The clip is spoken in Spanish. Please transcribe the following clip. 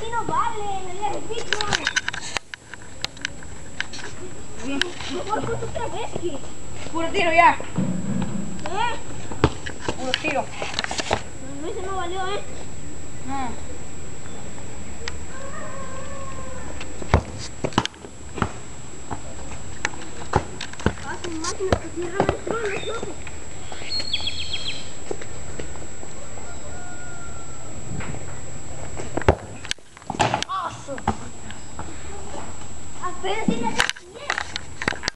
no vale, me digas el pico. Bien. ¿Por qué otra vez que? Puro tiro ya. ¿Eh? Puro tiro. No, ese no valió, ¿eh? No.